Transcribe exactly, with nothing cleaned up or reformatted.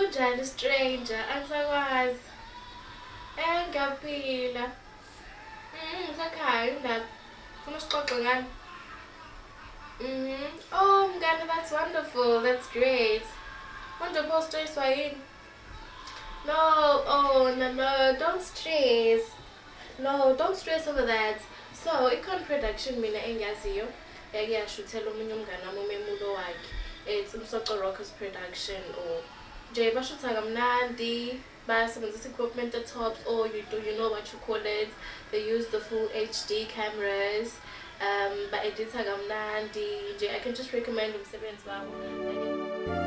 Kunjani stranger? Angisakwazi. Eh ngiyaphila. Mhm, ngisakhaya indaba. Ufuna sixoxe ngani? Mhm. Oh, mngani, that's wonderful. That's great. Manje upostriswa yini? No, oh no no, don't stress. No, don't stress over that. So, icon production mina engiyaziyo. Yake yashuthela omunye umngane wami umemulo wakhe. It's Umsoco Rockers production or nje bashutha kamnandi, bayasebenzisa equipment at tops, or you do you know what you call it. They use the full H D cameras. Um, ba edita kamnandi. Nje I can just recommend umsebenzi wabo.